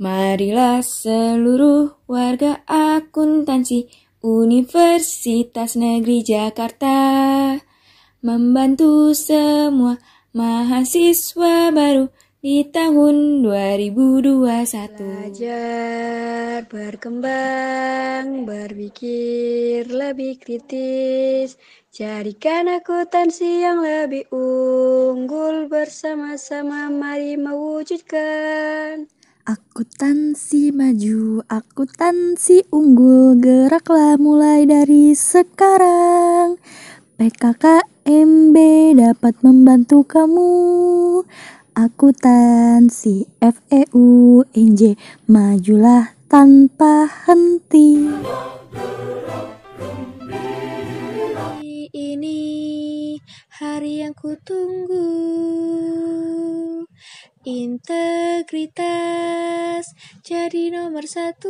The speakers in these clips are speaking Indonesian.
Marilah seluruh warga akuntansi Universitas Negeri Jakarta membantu semua mahasiswa baru di tahun 2021. Belajar, berkembang, berpikir lebih kritis, jadikan akuntansi yang lebih unggul, bersama-sama mari mewujudkan. Akuntansi maju, akuntansi unggul, geraklah mulai dari sekarang. PKKMB dapat membantu kamu. Akuntansi FEUNJ, majulah tanpa henti. Ini hari yang kutunggu. Integritas jadi nomor 1.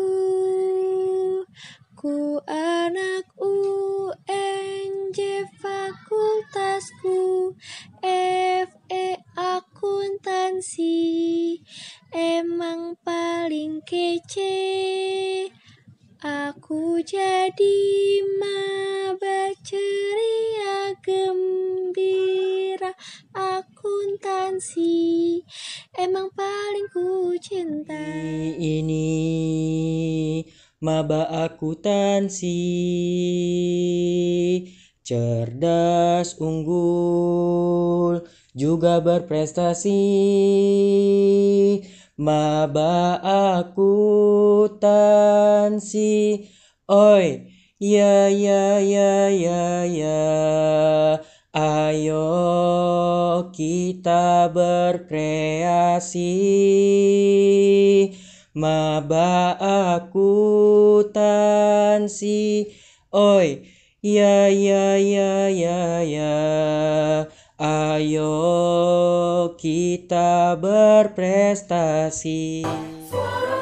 Ku anak UNJ, fakultasku FE akuntansi emang paling kece. Aku jadi maba ceria gembira, akuntansi emang paling ku cintai. Ini maba akuntansi, cerdas, unggul, juga berprestasi. Maba akuntansi, oi, ya ya ya ya ya. Ayo kita berkreasi. Maba akuntansi, oi, ya ya ya ya ya. Ayo kita berprestasi.